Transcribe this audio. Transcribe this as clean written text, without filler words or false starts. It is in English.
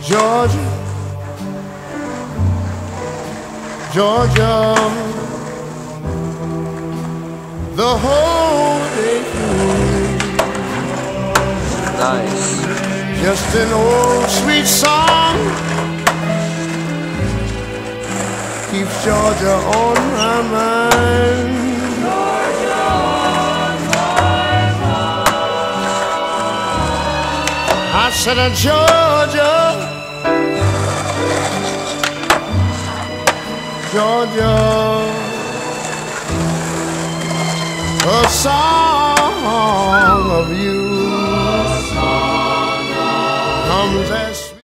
Georgia, Georgia, the whole day through. Nice. Just an old sweet song keeps Georgia on my mind. Georgia on my mind. I said, Georgia, Georgia, a song of you comes as